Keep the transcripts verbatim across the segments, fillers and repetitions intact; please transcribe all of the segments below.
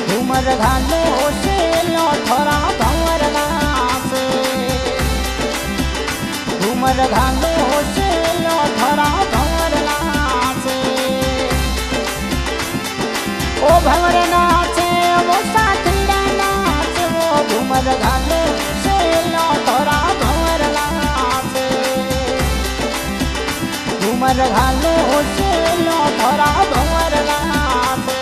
घूमर घालो से लो थोड़ा भंवर नाचे, घूमर घालो से लो थोड़ा भंवर नाचे। ओ भंवर नाचे वो साथीड़ा नाचे, वो घूमर घालो से लो थोड़ा भंवर नाचे, घूमर घालो से लो थोड़ा भंवर नाचे।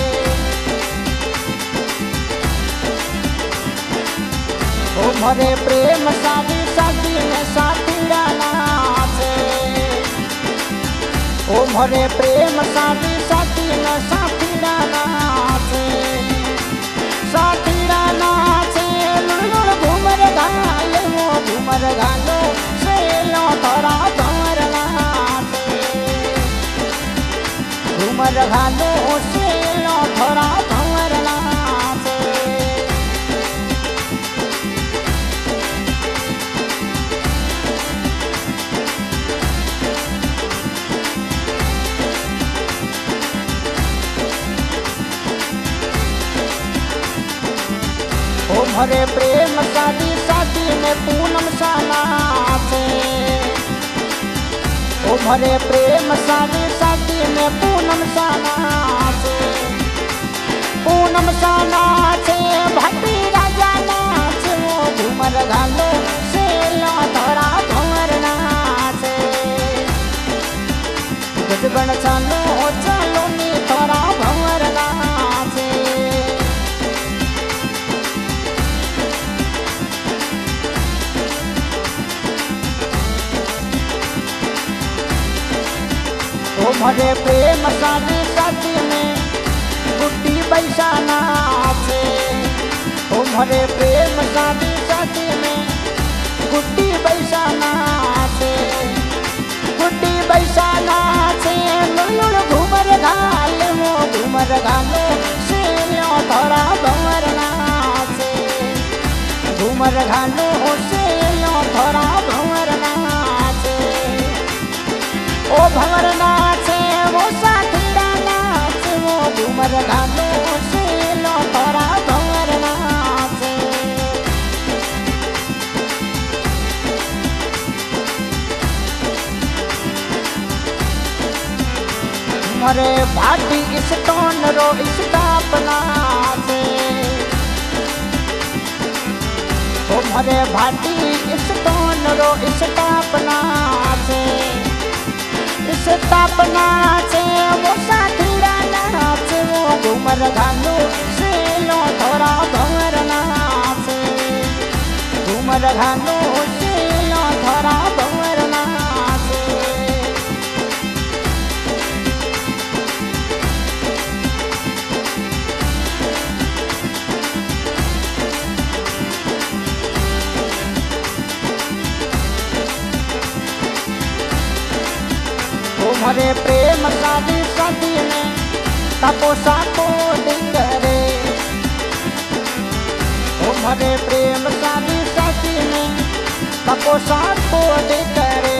ओ मरे प्रेम शादी शादी में साथीड़ा नाचे, ओ मरे प्रेम शादी शादी में साथीड़ा नाचे, साथीड़ा नाचे लुड़ घूमर घाले, वो घूमर घालो से लो थोड़ा भंवर नाचे, घूमर घालो से लो थोड़ा भंवर नाचे। ओ मरे प्रेम शादी शादी में पूनम सा नाचे, ओ मरे प्रेम शादी शादी में पूनम सा नाचे, पूनम सा नाचे भट्टी राजा नाचे, वो घूमर घालो से लो थोड़ा भंवर नाचे, गजबन चालो चालो नी थोड़ा भंवर नाचे। ओ मरे प्रेम शादी शादी में गुड्डी पैसा नाचे, ओ मरे प्रेम शादी शादी में गुड्डी पैसा नाचे, गुड्डी पैसा नाचे लुड़ घूमर घाले, वो घूमर घालो से लो थोड़ा भंवर नाचे, घूमर घालो से लो थोड़ा भंवर नाचे। ओ भंवर नाचे वो साथीड़ा नाचे, वो घूमर घालो से लो थोड़ा भंवर नाचे। मरे भाटी इस टोन रो इस टाप नाचे, ओ मरे भाटी इस टोन रो इस टाप नाचे, इस टाप नाचे वो साथीड़ा नाचे, वो घूमर घालो से लो थोड़ा भंवर नाचे, घूमर घालो से लो थोड़ा भंवर नाचे। ओ मरे प्रेम शादी शादी में तपोसा को करे, ओ मरे प्रेम शादी शादी में तपोसा को करे,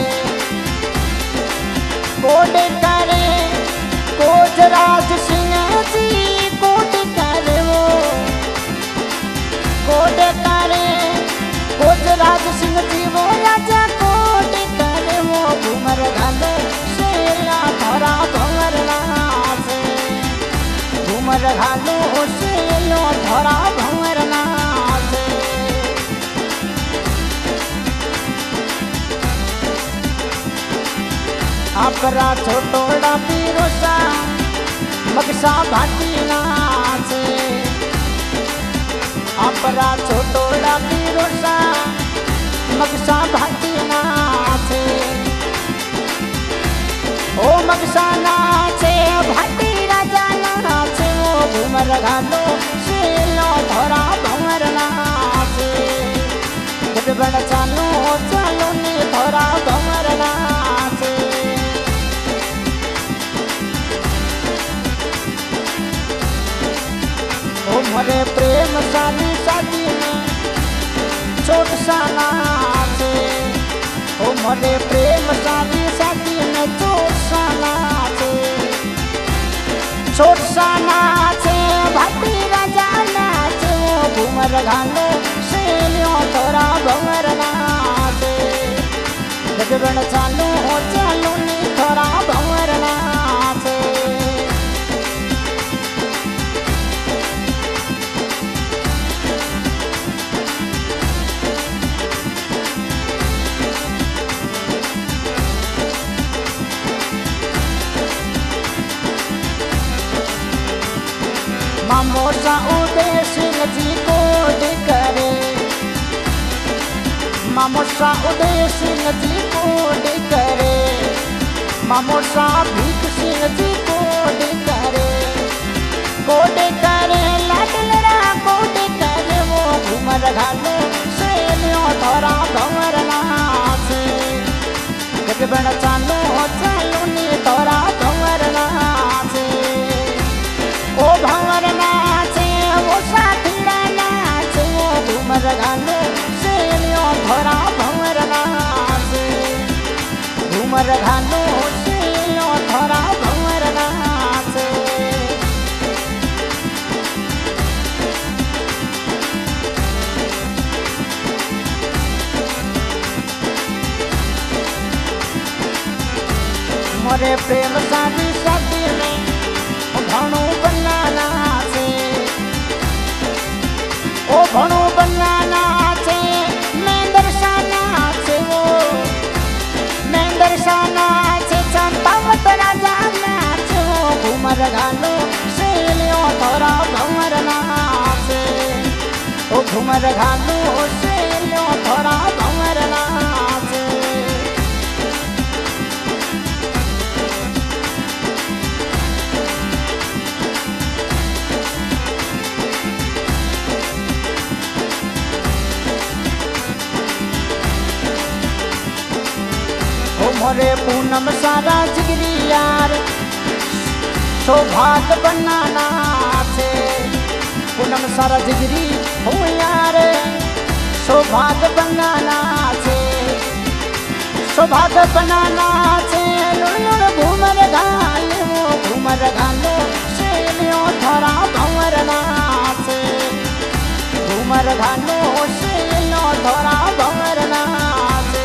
कोड करे कोजराज सिंह जी कोड करे, वो कोड करे कोजराज सिंह जी वो राजा कोड करे, वो घूमर घालो थोड़ा भंवर नाचे, घूमर घालो से लो थोड़ा भंवर नाचे। आपरा छोटोड़ा पीरोसा मगसा भाटी नाचे, आपरा छोटोड़ा पीरोसा मगसा भाटी नाचे, ओ मगसा नाचे भाटी राजा नाचे, वो घूमर घालो से लो थोड़ा भंवर नाचे, गजबन चालो चालो नी थोड़ा भंवर नाचे। ओ मरे प्रेम शादी शादी में छोट सा नाचे, ओ मरे प्रेम शादी शादी में छोट सा नाचे, छोट सा नाचे भाटी राजा घूमर घालो सेलियो थोड़ा भंवर नाचे गजबन चालू हो चालू नी थोड़ा भंवर नाचे मामोसा उदय सिंह जी को करे मामोसा उदय सिंह जी को करे मामोसा भीख सिंह जी को करे कोडे करे लाडलरा कोडे करे वो घूमर घालो सेलियो थोड़ा भंवर नाचे गजबन चालू हो चालू नी थोड़ा भंवर नाचे ओ भंवर नाचे वो साथीड़ा नाचे वो घूमर घालो सेलियो थोड़ा भंवर नाचे घूमर घालो सेलियो थोड़ा भंवर नाचे मोरे प्रेम शादी शादी में भणु बनाना से ओ भणु बनाना से मैं दर्शाना से वो मैं दर्शाना से चंपावत राजा नाचे वो घूमर घालो सेलियो थोड़ा भंवर नाचे ओ घूमर घालो सेलियो थोड़ा भंवर नाचे मोरे पूनम सारा जिगरी यार सौभाग्य बनाना से पूनम सारा जिगरी हो यार सौभाग्य बनाना से सौभाग्य बनाना से लुड़ घूमर घालो घूमर घालो सेलियो थोड़ा भंवर नाचे घूमर घालो सेलियो थोड़ा भंवर नाचे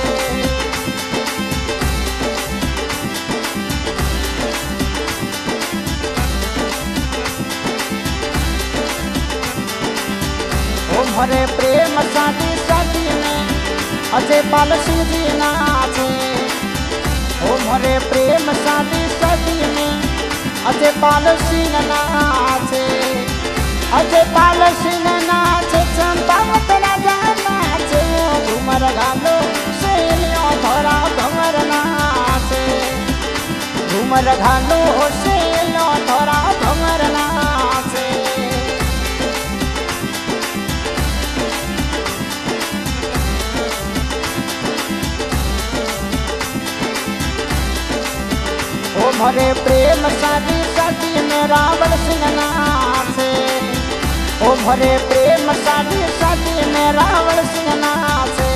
मोरे प्रेम शादी शादी में अजय पाल सिंह जी नाचे ओ मोरे प्रेम शादी शादी में अजय पाल सिंह नाचे अजय पाल सिंह नाचे चंपावत राजा नाचे वो घूमर घालो सेलियो थोड़ा भंवर नाचे घूमर घालो सेलियो थोड़ा भंवर नाचे ओ मोरे प्रेम शादी शादी में रावण सिंह नाचे ओ मोरे प्रेम शादी शादी में रावण सिंह नाचे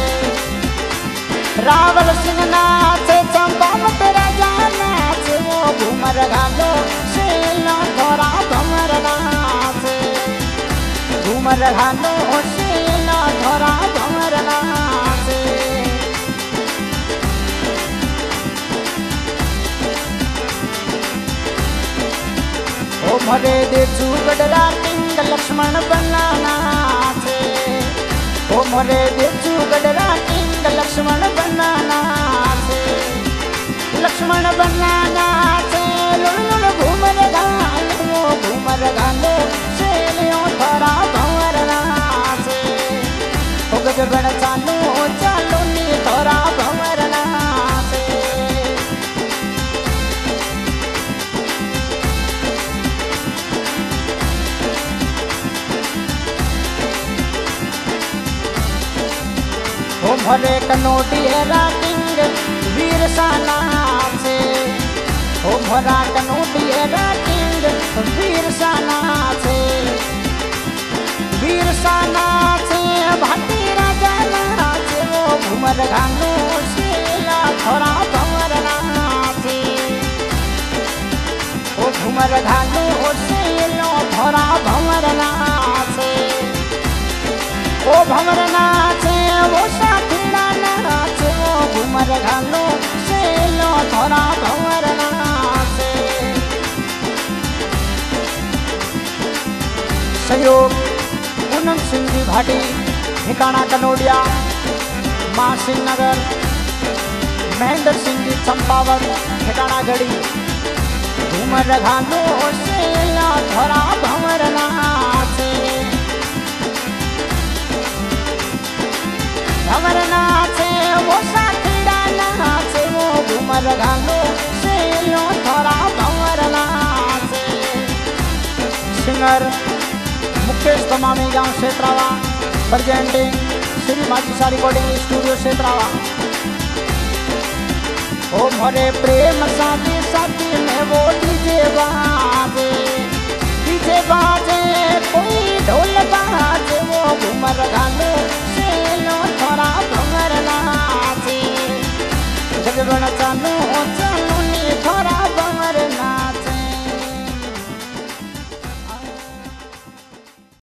रावण सिंह नाचे चंपावत राजा नाचे वो घूमर घालो सेलियो थोड़ा भंवर नाचे घूमर घालो सेलियो थोड़ा भंवर नाचे ओ मोरे देचू गडरा किंग लक्ष्मण बनाना से ओ मोरे देचू गडरा किंग लक्ष्मण बनाना से लक्ष्मण बनाना से लुड़ घूमर घालो घूमर घालो सेलियो थोड़ा भंवर नाचे ओ गजबन चालू हो चालू नी थोड़ा भंवर नाचे ओ मोरे कनोटिया किंग वीर साना से ओ मोरा कनोटिया किंग वीर साना से वीर साना से भाटी राजा नाचे वो घूमर घालो सेलियो थोड़ा भंवर नाचे ओ घूमर घालो सेलियो थोड़ा भंवर नाचे भंवर नाचे वो साथीड़ा नाचे वो घूमर घालो सेलो थोड़ा भंवर नाचे। सहयोग पूनम सिंह जी भाटी, ठिकाना कनोडिया, मां सिंह नगर। महेंद्र सिंह जी चंपावत, ठिकाना गढ़ी। घूमर घालो सेला थोड़ा भंवर नाचे। भंवर नाचे वो साथीड़ा नाचे वो घूमर घालो सेलो थोड़ा भंवर नाचे। सिंगर मुकेश तमामी गांव Kshetrawa, presenting Shri Machisa recording studio Kshetrawa. ओ मोरे प्रेम शादी शादी में वो डीजे बाजे, डीजे बाजे कोई ढोल बाजे वो घूमर घालो सेलो थोड़ा भंवर नाचे। जगबन चालो